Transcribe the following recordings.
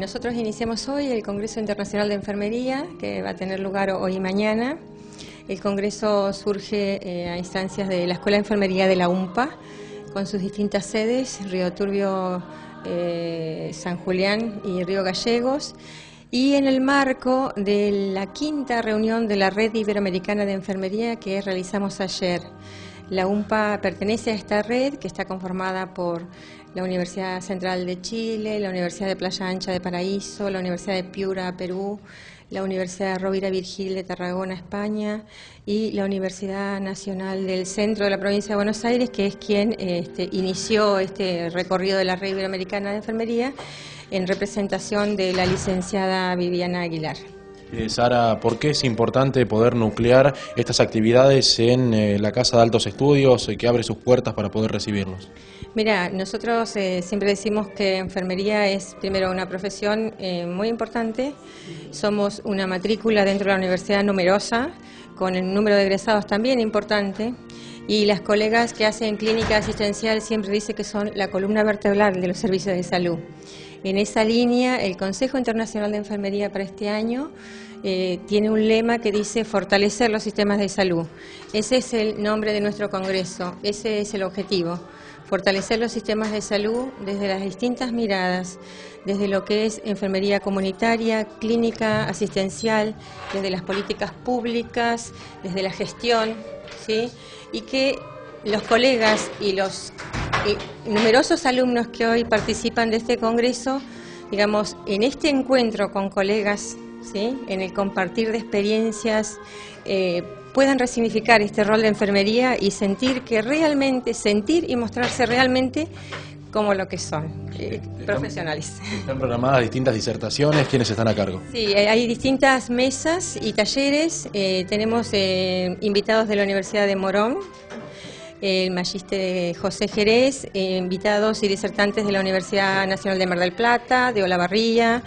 Nosotros iniciamos hoy el Congreso Internacional de Enfermería, que va a tener lugar hoy y mañana. El Congreso surge a instancias de la Escuela de Enfermería de la UMPA, con sus distintas sedes, Río Turbio, San Julián y Río Gallegos, y en el marco de la quinta reunión de la Red Iberoamericana de Enfermería que realizamos ayer. La UMPA pertenece a esta red, que está conformada por la Universidad Central de Chile, la Universidad de Playa Ancha de Paraíso, la Universidad de Piura, Perú, la Universidad Rovira Virgil de Tarragona, España, y la Universidad Nacional del Centro de la Provincia de Buenos Aires, que es quien inició este recorrido de la Red Iberoamericana de Enfermería en representación de la licenciada Viviana Aguilar. Sara, ¿por qué es importante poder nuclear estas actividades en la Casa de Altos Estudios que abre sus puertas para poder recibirlos? Mira, nosotros siempre decimos que enfermería es primero una profesión muy importante. Somos una matrícula dentro de la universidad numerosa, con el número de egresados también importante, y las colegas que hacen clínica asistencial siempre dicen que son la columna vertebral de los servicios de salud. En esa línea, el Consejo Internacional de Enfermería para este año tiene un lema que dice fortalecer los sistemas de salud. Ese es el nombre de nuestro congreso, ese es el objetivo. Fortalecer los sistemas de salud desde las distintas miradas, desde lo que es enfermería comunitaria, clínica, asistencial, desde las políticas públicas, desde la gestión, ¿sí? Y que los colegas y los numerosos alumnos que hoy participan de este congreso, digamos, en este encuentro con colegas, ¿sí?, en el compartir de experiencias, puedan resignificar este rol de enfermería y sentir y mostrarse realmente como lo que son, profesionales. Están programadas distintas disertaciones, ¿quiénes están a cargo? Sí, hay distintas mesas y talleres. Tenemos invitados de la Universidad de Morón, el magíster José Jerez, invitados y disertantes de la Universidad Nacional de Mar del Plata, de Olavarría,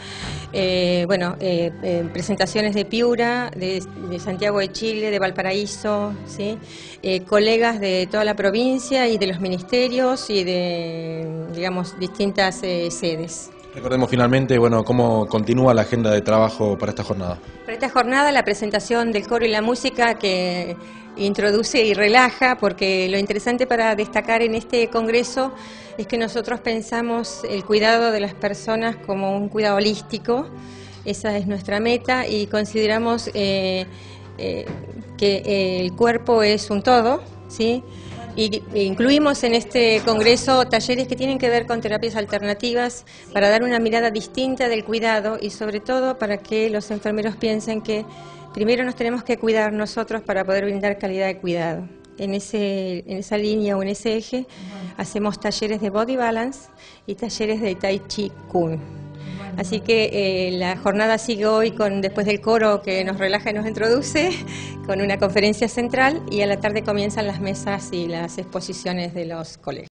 presentaciones de Piura, de Santiago de Chile, de Valparaíso, ¿sí? Colegas de toda la provincia y de los ministerios y de, digamos, distintas sedes. Recordemos finalmente, cómo continúa la agenda de trabajo para esta jornada. Para esta jornada, la presentación del coro y la música que introduce y relaja, porque lo interesante para destacar en este congreso es que nosotros pensamos el cuidado de las personas como un cuidado holístico. Esa es nuestra meta, y consideramos que el cuerpo es un todo, ¿sí? Y incluimos en este congreso talleres que tienen que ver con terapias alternativas para dar una mirada distinta del cuidado, y sobre todo para que los enfermeros piensen que primero nos tenemos que cuidar nosotros para poder brindar calidad de cuidado. En esa línea o en ese eje hacemos talleres de body balance y talleres de tai chi kung. Así que la jornada sigue hoy después del coro que nos relaja y nos introduce, con una conferencia central, y a la tarde comienzan las mesas y las exposiciones de los colegas.